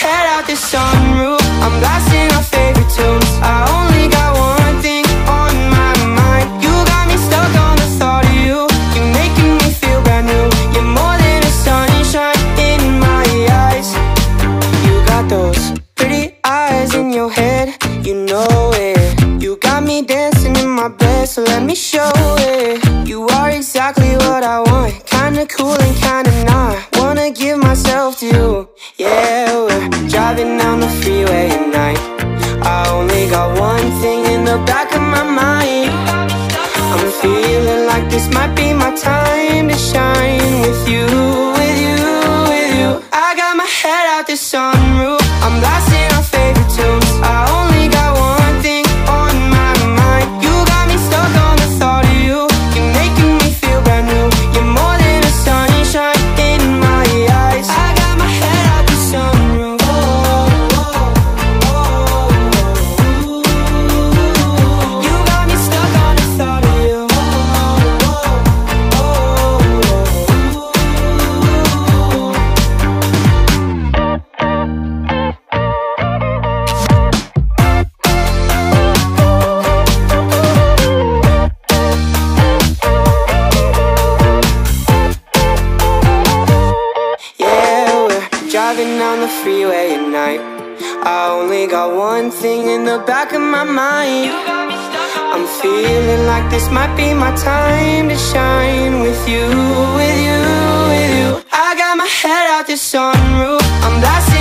head out the sunroof, I'm blasting our favorite tunes. I only got one thing on my mind. You got me stuck on the thought of you. You're making me feel brand new. You're more than a sunshine in my eyes. You got those pretty eyes in your head, you know it. You got me dancing in my bed, so let me show it. You are exactly what I want, kinda cool and kinda not. Wanna give myself to you. Yeah, we're driving down the freeway at night. I only got one thing in the back of my mind. I'm feeling like this might be my time to shine with you, with you, with you. I got my head out the sunroof, I'm blasting our favorite tunes. I only got one thing on my mind. You got me stuck on the thought of you. You're making me feel brand new. You're more than a sunshine in my eyes. I got my head out the sunroof. You got me stuck on the thought of you. Driving down the freeway at night. I only got one thing in the back of my mind. I'm feeling like this might be my time to shine with you, with you, with you. I got my head out the sunroof, I'm blasting